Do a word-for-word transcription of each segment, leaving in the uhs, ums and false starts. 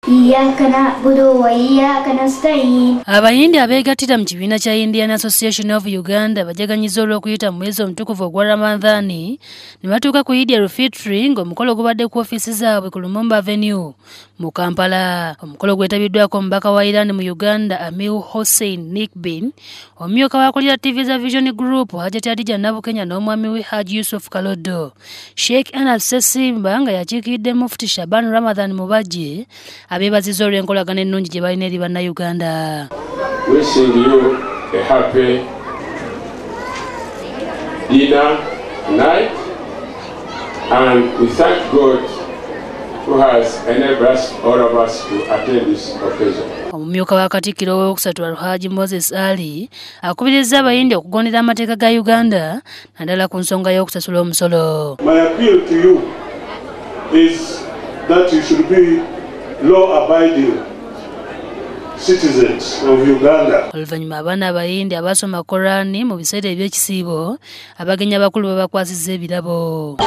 Iyyaka na'budu wa iyyaka nasta'in. Abayindi abeegattira mu kibiina kya Indian Association of Uganda bajaganyiza olw'okuyita mu mwezi omutukuvu ogwa Ramadhani ne batuuka ku Eid Al-Fitr ng'omukolo gubadde ku ofiisi zaabwe ku Lumumba Avenue mu Kampala. Omukolo gwetabiddwako omubaka wa Iran mu Uganda Amir Hossein Nikbin, omumyuka w'akulira T V za Vision Group Hajjati Adija Nabukenya n'omwami we Haji Yusuf Kalodo, Sheikh Anas Ssesimba nga yakiikiridde Mufti Shaban Ramadan Mubajje abeebazizza olw'enkolagana ennungi gye balina eri bannayuganda. Wishing you a happy dinner night, and we thank God who has enabled us, all of us, to attend this occasion. Omumyuka wa Katikkiro owookusatu Alhaji Moses Ali akubirizza abayindi okugondera amateeka ga Uganda naddala ku nsonga y'okusasula omusolo. My appeal to you is that you should be law-abiding citizens of Uganda. Oluvannyuma abaana abayindi abasoma Korani mu biseera eby'ekisiibo abagenyi abakulu babakwasizza ebirabo.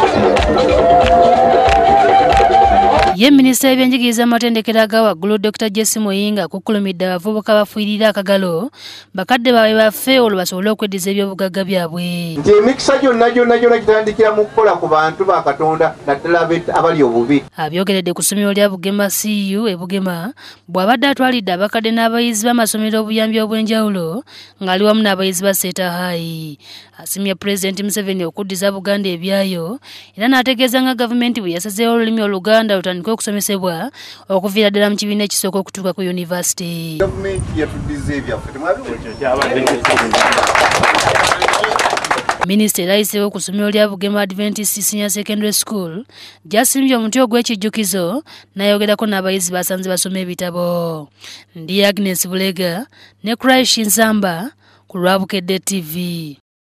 Ye minisita w'ebyenjigiriza amatendekero aga waggulu Doctor Jesse Muyinga akukkulumidde abavubuka bafuirira akagalo bakadde baabwe baffe olwo basobole okweddiza ebyobugagga byabwe. Nti emikisa gyonna gyonna gyonna gitandikira mu kukola ku bantu ba Katonda naddala abali obubi. Abyogeredde ku ssomero lya Bugema C U e Bugema bw'abadde atwalidde abakadde n'abayizi b'amasomero obuyambi obw'enjawulo ng'ali wamu n'abayizi ba Seeta High. Asimye Pulezidenti Museveni okuddiza Buganda ebyayo era n'ategeeza nga gavumenti bwe yasazeewo olulimi Oluganda lutandike okusomesebwa okuviira ddala mu kibiina ekisooka okutuuka ku yunivasite. Minisita erayiseewo ku ssomero lya Bugema Adventist Senior Secondary School gy'asimbye omuti ogw'ekijjukizo n'ayogerako n'abayizi basanze basoma ebitabo. Ndi Agnes Bulega ne Christ Nsamba ku Lwabukedde T V.